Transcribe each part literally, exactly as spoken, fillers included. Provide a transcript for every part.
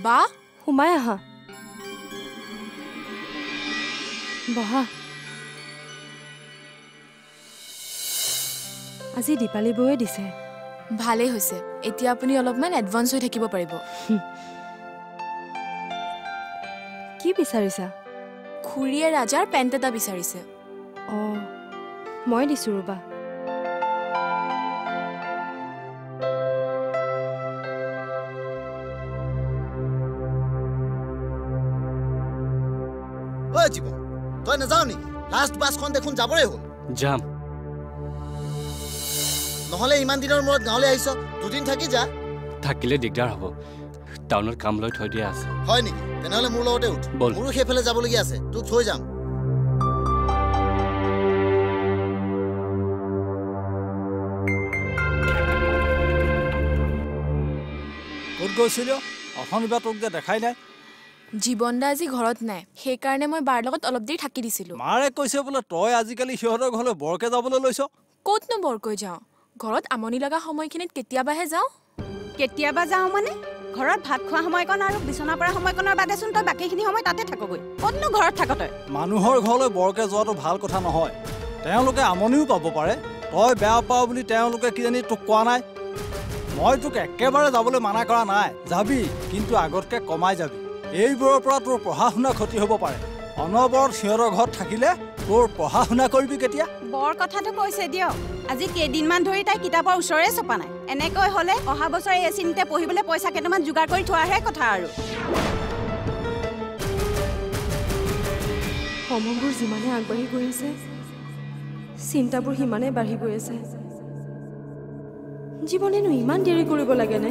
বা সোমাই আহা বহা আজি দীপালী বৌয়ে দিছে ভালেই হৈছে এতিয়া আপুনি অলপমান এডভান্স হৈ থাকিব পাৰিব কি বিচাৰিছা খুৰীয়ে ৰাজাৰ পেণ্ট এটা বিচাৰিছে অ মই দিছো ৰবা ঐ জীৱ তই নাযাও নেকি লাষ্ট বাছখন দেখোন যাবৰে হ'ল যাম নহলে ইমান দিনৰ মূৰত গাঁৱলৈ আহিছ দুদিন থাকি যা থাকিলে দিগদাৰ হ'ব টাউনত কাম লৈ থৈ দিয়া আছে হয় নেকি তেনেহলে মোৰ লগতে উঠ মোৰো সেইফালে যাবলগীয়া আছে তোক থৈ যাম ক'ত গৈছিল অথনিবা তোক যে দেখাই নাই জীৱন দা আজি ঘৰত নাই সেইকাৰণে মই বাৰ লগত অলপ দেৰি থাকি দিছিলো মাৰে কৈছে বোলে তই আজিকালি সিহঁতৰ ঘৰলৈ বৰকে যাবলৈ লৈছ ক'তনো বৰকৈ যাওঁ ঘৰত আমনি লগা সময়খিনিত কেতিয়াবাহে যাওঁ কেতিয়াবা যাওঁ মানে ঘৰত ভাত খোৱা সময়কণ আৰু বিচনা পৰা সময়কণৰ বাদেচোন তই বাকীখিনি সময় তাতে থাকগৈ ক'তনো ঘৰত থাক তই মানুহৰ ঘৰলৈ বৰকে যোৱাটো ভাল কথা নহয় তেওঁলোকে আমনিও পাব পাৰে তই বেয়া পাৱ বুলি তেওঁলোকে কিজানি তোক কোৱা নাই মই তোক একেবাৰে যাবলৈ মানা কৰা নাই যাবি কিন্তু আগতকে কমাই যাবি এইবোৰৰ পৰা তোৰ পঢ়া শুনা ক্ষতি হ'ব পাৰে অনবৰত সিহঁতৰ ঘৰত থাকিলে তোৰ পঢ়া শুনা কৰিবি কেতিয়া বৰ কথাটো কৈছে দিয়ক আজি কেইদিনমান ধৰি তাই কিতাপৰ ওচৰৰে চপা নাই এনেকৈ হ'লে অহা বছৰ এই চিন্তে পঢ়িবলৈ পইচা কেইটামান যোগাৰ কৰি থোৱাহে কথা আৰু সময়বোৰ যিমানে আগবাঢ়ি গৈ আছে চিন্তাবোৰ সিমানে বাঢ়ি গৈ আছে জীৱনেনো ইমান দেৰি কৰিব লাগেনে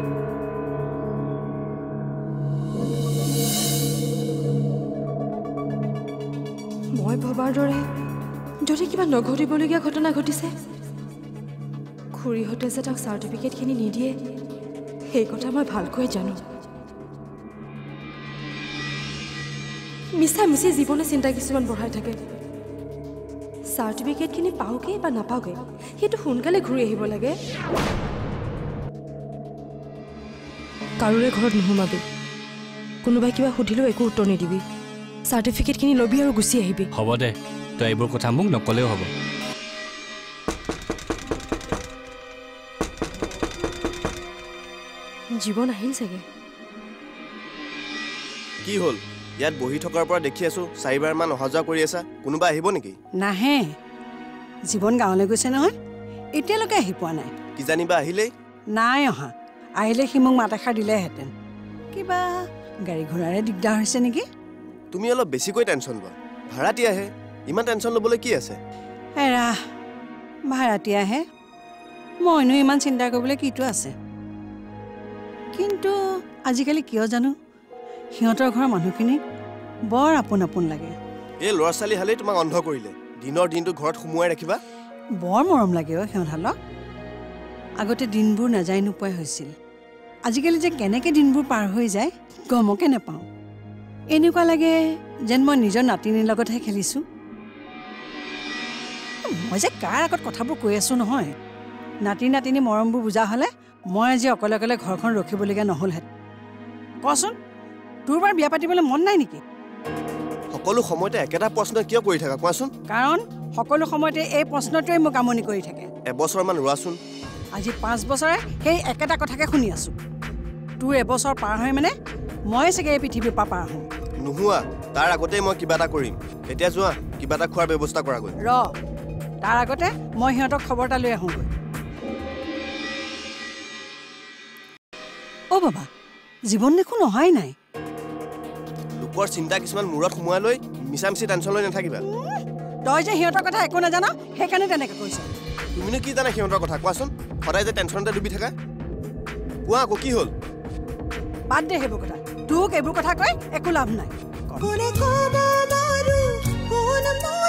মই ভবাৰ দৰে যদি কিবা নঘটিবলগীয়া ঘটনা ঘটিছে খুৰীহঁতে যে তাক চাৰ্টিফিকেটখিনি নিদিয়ে সেই কথা মই ভালকৈ জানো মিছা মিছি জীৱনে চিন্তা কিছুমান বঢ়াই থাকে চাৰ্টিফিকেটখিনি পাওঁগে বা নাপাওঁগে সেইটো সোনকালে ঘূৰি আহিব লাগে কাৰোৰে ঘৰত নোসোমাবি কোনোবাই কিবা সুধিলেও একো উত্তৰ নিদিবি চাৰ্টিফিকেটখিনি ল'বি আৰু গুচি আহিবি হ'ব দে তই এইবোৰ কথা মোক নকলেও হ'ব জীৱন আহিল চাগে কি হ'ল ইয়াত বহি থকাৰ পৰা দেখি আছো চাৰিবাৰ মান অহা যোৱা কৰি আছা কোনোবা আহিব নেকি নাহে জীৱন গাঁৱলৈ গৈছে নহয় এতিয়ালৈকে আহি পোৱা নাই কি জানিবা আহিলেই নাই অহা আহিলে সি মোক মাত এষাৰ দিলেহেঁতেন কিবা গাড়ী ঘোঁৰাৰে দিগদাৰ হৈছে নেকি তুমি অলপ বেছিকৈ টেনশ্যন লোৱা ভাড়াতীয়াহে ইমান টেনশ্যন ল'বলৈ কি আছে এৰা ভাড়াতীয়াহে মইনো ইমান চিন্তা কৰিবলৈ কিটো আছে কিন্তু আজিকালি কিয় জানো সিহঁতৰ ঘৰৰ মানুহখিনি বৰ আপোন আপোন লাগে এই ল'ৰা ছোৱালী হালেই তোমাক অন্ধ কৰিলে দিনৰ দিনটো ঘৰত সোমোৱাই ৰাখিবা বৰ মৰম লাগে অ সিহঁতহালক আগতে দিনবোৰ নাযায় নোপোৱাই হৈছিল আজিকালি যে কেনেকৈ দিনবোৰ পাৰ হৈ যায় গমকে নাপাওঁ এনেকুৱা লাগে যেন মই নিজৰ নাতিনীৰ লগতহে খেলিছোঁ মই যে কাৰ আগত কথাবোৰ কৈ আছোঁ নহয় নাতি নাতিনী মৰমবোৰ বুজা হ'লে মই আজি অকলে অকলে ঘৰখন ৰখিবলগীয়া নহ'লহেঁতেন কচোন তোৰ বাৰ বিয়া পাতিবলৈ মন নাই নেকি সকলো সময়তে একেটা প্ৰশ্ন কিয় কৰি থাকা কোৱাচোন কাৰণ সকলো সময়তে এই প্ৰশ্নটোৱে মোক আমনি কৰি থাকে এবছৰমান ৰোৱাচোন আজি পাঁচ বছৰে সেই একেটা কথাকে শুনি আছোঁ তোৰ এবছৰ পাৰ হয় মানে মই চাগে এই পৃথিৱীৰ পৰা পাৰ হ'ম নোহোৱা তাৰ আগতেই মই কিবা এটা কৰিম এতিয়া যোৱা কিবা এটা খোৱাৰ ব্যৱস্থা কৰাগৈ ৰ তাৰ আগতে মই সিহঁতক খবৰ এটা লৈ আহোঁগৈ অ' বাবা জীৱন দেখোন অহাই নাই লোকৰ চিন্তা কিছুমান মূৰত সোমোৱাই লৈ মিছা মিছি টেনশ্যন লৈ নাথাকিবা তই যে সিহঁতৰ কথা একো নাজান সেইকাৰণে তেনেকৈ কৈছ তুমিনো কি জানা সিহঁতৰ কথা কোৱাচোন সদায় যে টেনশ্যনতে ডুবি থাকা কোৱা আকৌ কি হ'ল বাদ দে সেইবোৰ কথা তোক এইবোৰ কথা কৈ একো লাভ নাই